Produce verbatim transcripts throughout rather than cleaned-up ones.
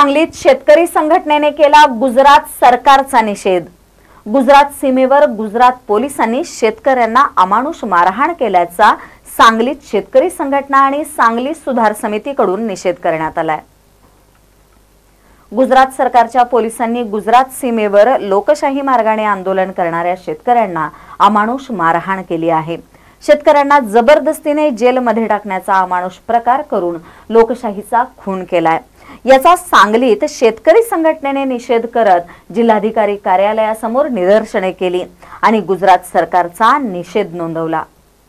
सांगलीत शेतकरी संघटनेने केला गुजरात सरकारचा निषेध। गुजरात सीमेवर गुजरात पोलिसांनी शेतकऱ्यांना अमानुष मारहाण केल्याचा सांगलीत शेतकरी संघटना आणि सांगली सुधार समितीकडून निषेध करण्यात आलाय। गुजरात सरकारच्या पोलिसांनी गुजरात सीमेवर लोकशाही मार्गाने आंदोलन करणाऱ्या शेतकऱ्यांना अमानुष मारहाण केली आहे। शेतकऱ्यांना जबरदस्तीने जेलमध्ये टाकण्याचा अमानुष प्रकार करून लोकशाहीचा खून केलाय। याचा सांगलीत शेतकरी संघटनेने निषेध करत जिल्हाधिकारी कार्यालयासमोर निदर्शने केली आणि गुजरात सरकारचा निषेध नोंदवला।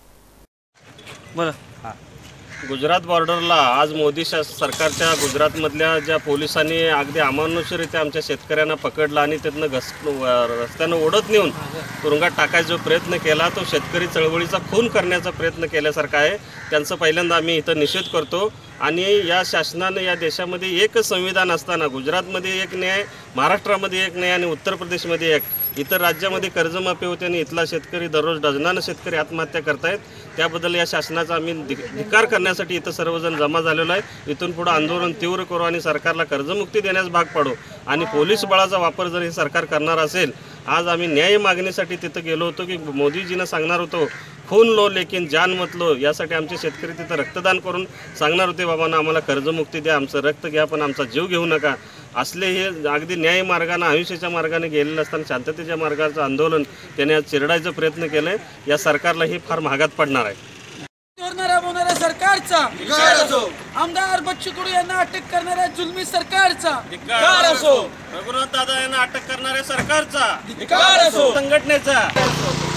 गुजरात बॉर्डरला आज मोदी सरकारच्या गुजरातमधल्या ज्या पोलिसांनी अगदी अमानुषरित्या आमच्या शेतकऱ्यांना पकडला आणि त्यातनं घस रस्त्यानं ओढत नेऊन तुरुंगात टाकायचा जो प्रयत्न केला तो शेतकरी चळवळीचा खून करण्याचा प्रयत्न केल्यासारखा आहे। त्यांचा पहिल्यांदा आम्ही इथं निषेध करतो आणि या शासनाने या देशामध्ये एक संविधान असताना गुजरातमध्ये एक न्याय, महाराष्ट्रामध्ये एक न्याय आणि उत्तर प्रदेशमध्ये एक, इतर राज्यामध्ये कर्जमाफी होते आणि इथला शेतकरी दररोज डझनानं शेतकरी आत्महत्या करतायत। त्याबद्दल या शासनाचा आम्ही धिक्कार करण्यासाठी इथं सर्वजण जमा झालेलो आहे। इथून पुढे आंदोलन तीव्र करू आणि सरकारला कर्जमुक्ती देण्यास भाग पाडू आणि पोलीस बळाचा वापर जर हे सरकार करणार असेल, आज आम्ही न्याय मागणीसाठी तिथं गेलो होतो की मोदीजीनं सांगणार होतो खून लो लेकिन जान मत लो, यासाठी आमचे शेतकरी तिथं रक्तदान करून सांगणार होते बाबांना आम्हाला कर्जमुक्ती द्या, आमचं रक्त घ्या पण आमचा जीव घेऊ नका। असले हे अगदी न्याय मार्गाने आयुष्याच्या मार्गाने गेलेलं असताना शांततेच्या मार्गाचं आंदोलन त्याने आज चिरडायचा प्रयत्न केलाय। या सरकारला हे फार महागात पडणार आहे। राबवणाऱ्या सरकारचा आमदार बच्चू कडू यांना अटक करणाऱ्या जुलमी सरकारचा धिक्कार असो, रघुनाथ दादा यांना अटक करणाऱ्या सरकारचा धिक्कार असो, संघटनेचा